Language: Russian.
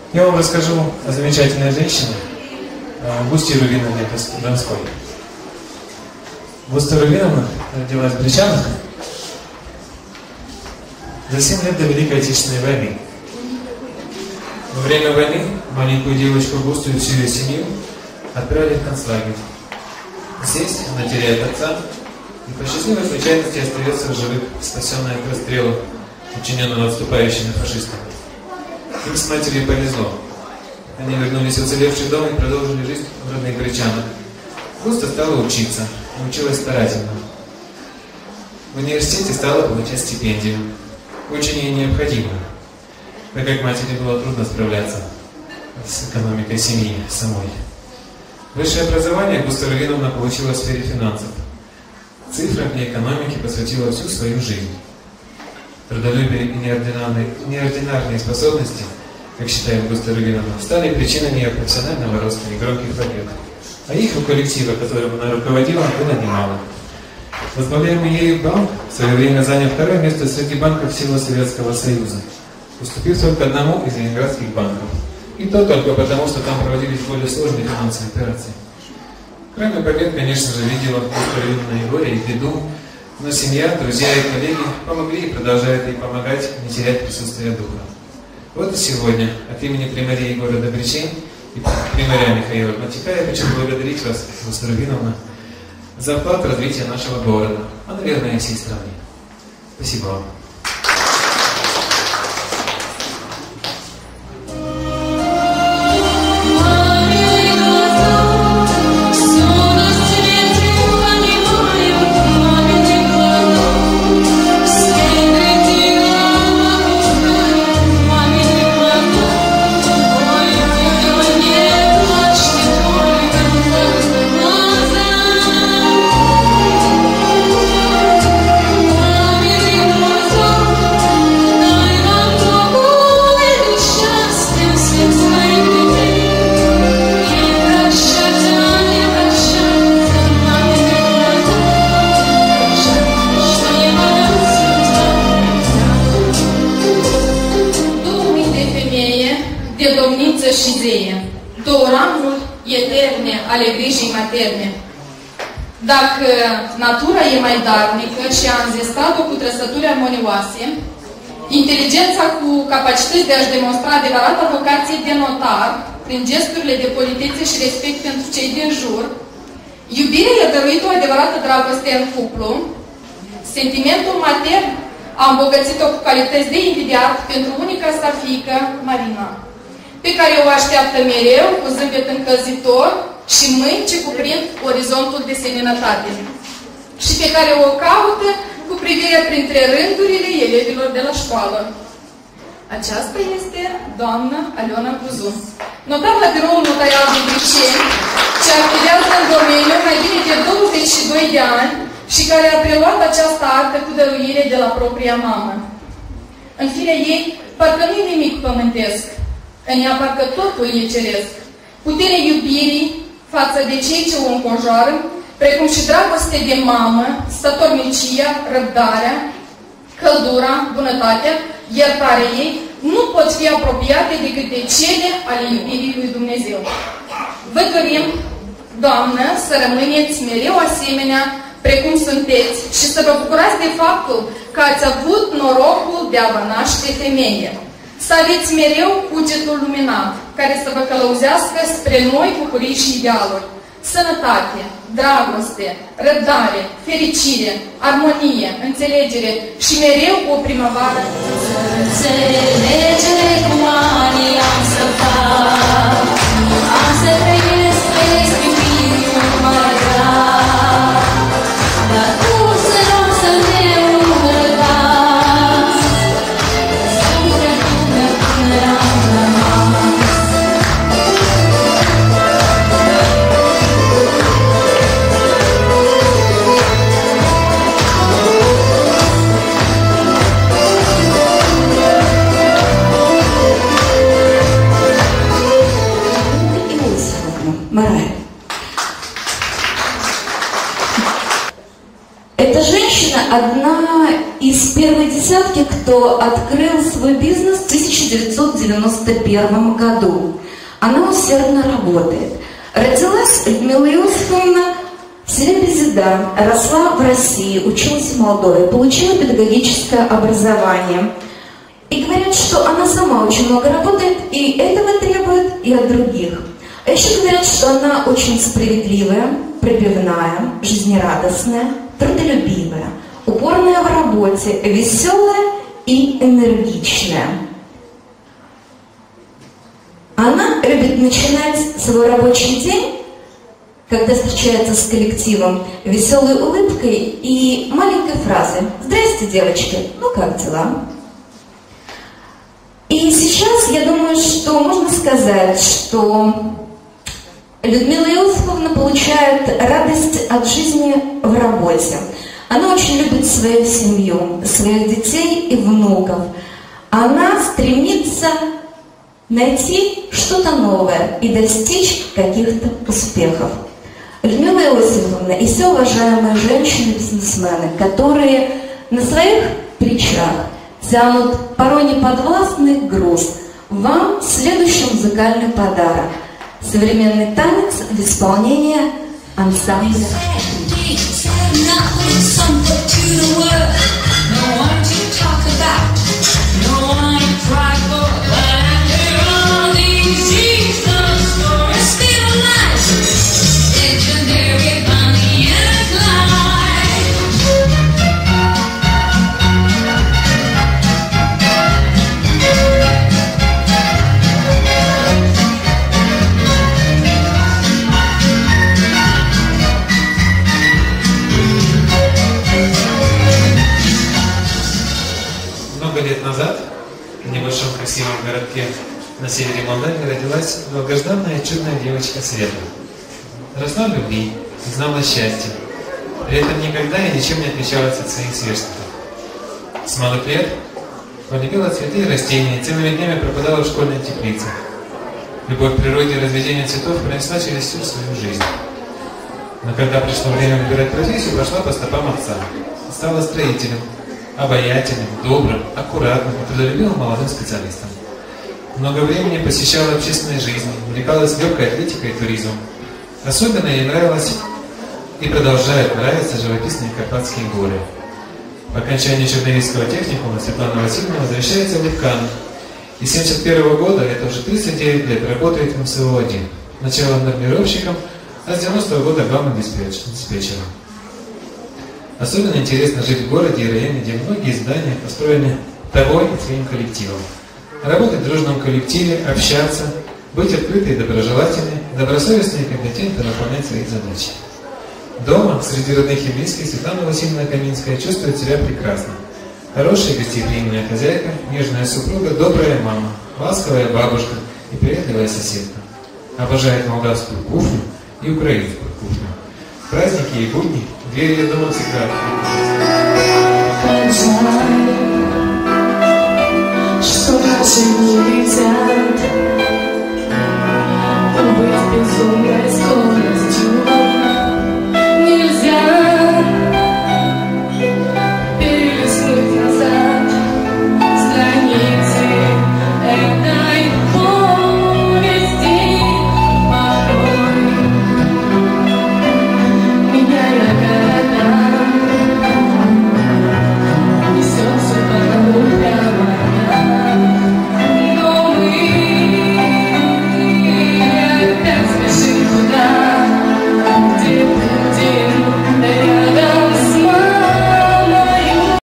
Я вам расскажу о замечательной женщине Густе Рувиновне Донской. Густа Рувиновна родилась в Бричанах за 7 лет до Великой Отечественной войны. Во время войны маленькую девочку Густу и всю ее семью отправили в концлагерь. Здесь она теряет отца и по счастливой случайности остается в живых, спасенная от расстрела, учиненного отступающими фашистами. Им с матерью повезло. Они вернулись в уцелевший дом и продолжили жизнь в родных Бричанах. Густа стала учиться, и училась старательно. В университете стала получать стипендию. Очень ей необходимо, так как матери было трудно справляться с экономикой семьи самой. Высшее образование Густа Рувиновна получила в сфере финансов. Цифрам и экономике посвятила всю свою жизнь. Трудолюбие и неординарные способности, как считает Густа Рувиновна, стали причинами ее профессионального роста и громких побед. А их у коллектива, которым она руководила, было немало. Возглавляемый ею банк в свое время занял 2-е место среди банков всего Советского Союза, уступив только одному из ленинградских банков. И то только потому, что там проводились более сложные финансовые операции. Кроме побед, конечно же, видела Густа Рувиновна и горе, и беду, но семья, друзья и коллеги помогли и продолжают ей помогать не терять присутствие духа. Вот и сегодня от имени примарии города Бричей и примаря Михаила Гнатюка я хочу благодарить вас, Густа Рувиновна, за вклад в развитие нашего города, а, наверное, и всей страны. Спасибо вам. și zeie, două ranguri eterne ale grijii materne. Dacă natura e mai darnică și a înzestrat-o cu trăsături armonioase, inteligența cu capacități de a-și demonstra adevărata vocație de notar, prin gesturile de politețe și respect pentru cei din jur, iubirea i-a dăruit o adevărată dragoste în cuplu, sentimentul matern a îmbogățit-o cu calități de invidiat pentru unica sa fiică, Marina, pe care o așteaptă mereu cu zâmbet încălzitor și mâini ce cuprind orizontul de seninătate și pe care o caută cu privirea printre rândurile elevilor de la școală. Aceasta este doamna Aliona Buzun, notar la biroul notarial de Briceni, ce activează în domeniu mai bine de 22 de ani și care a preluat această artă cu dăruire de la propria mamă. În firea ei, parcă nu-i nimic pământesc, în ea parcă totul e ceresc. Puterea iubirii față de cei ce o înconjoară, precum și dragoste de mamă, statornicia, răbdarea, căldura, bunătatea, iertarea ei, nu pot fi apropiate decât de cele ale iubirii lui Dumnezeu. Vă dorim, Doamnă, să rămâneți mereu asemenea precum sunteți și să vă bucurați de faptul că ați avut norocul de a vă naște femeie. Să aveți mereu cugetul luminat, care să vă călăuzească spre noi bucurii și idealuri. Sănătate, dragoste, răbdare, fericire, armonie, înțelegere și mereu o primăvară. Înțelegere cu ani am să fac, am să trăiesc pe spiritul mai drag, dar tu să rog să ne urădați, sufletul meu până am rămas. Марая. Эта женщина одна из первой десятки, кто открыл свой бизнес в 1900 1991 году. Она усердно работает. Родилась Людмила Иосифовна в селе Безеда, росла в России, училась в Молдове, получила педагогическое образование. И говорят, что она сама очень много работает, и этого требует и от других. А еще говорят, что она очень справедливая, пробивная, жизнерадостная, трудолюбивая, упорная в работе, веселая и энергичная. Она любит начинать свой рабочий день, когда встречается с коллективом, веселой улыбкой и маленькой фразой: «Здрасте, девочки, ну как дела?» И сейчас я думаю, что можно сказать, что Людмила Иосифовна получает радость от жизни в работе. Она очень любит свою семью, своих детей и внуков. Она стремится найти что-то новое и достичь каких-то успехов. Людмила Иосифовна и все уважаемые женщины-бизнесмены, которые на своих плечах тянут порой неподвластный груз, вам следующий музыкальный подарок. Современный танец в исполнении ансамбля. Лет назад в небольшом красивом городке на севере Молдавии родилась долгожданная чудная девочка Света. Росла в любви, знала счастье, при этом никогда и ничем не отличалась от своих сверстников. С малых лет полюбила цветы и растения, целыми днями пропадала в школьной теплице. Любовь к природе и разведение цветов принесла через всю свою жизнь. Но когда пришло время выбирать профессию, пошла по стопам отца. Стала строителем, обаятельным, добрым, аккуратным и трудолюбивым молодым специалистом. Много времени посещала общественной жизни, увлекалась легкой атлетикой и туризмом. Особенно ей нравилось и продолжает нравиться живописные Карпатские горы. По окончании Черновицкого техникума Светлана Васильевна возвращается в Липкан. И с 1971 года, это уже 39 лет, работает в МСО-1. Сначала нормировщиком, а с 90 года главным диспетчером. Особенно интересно жить в городе и районе, где многие здания построены тобой и твоим коллективом. Работать в дружном коллективе, общаться, быть открытой и доброжелательной, добросовестной и компетентно выполнять свои задачи. Дома, среди родных и близких, Светлана Васильевна Каминская чувствует себя прекрасно. Хорошая гостеприимная хозяйка, нежная супруга, добрая мама, ласковая бабушка и приветливая соседка. Обожает молдавскую кухню и украинскую кухню. В праздники и будни двери ее дома всегда открыты. Что наши не летят.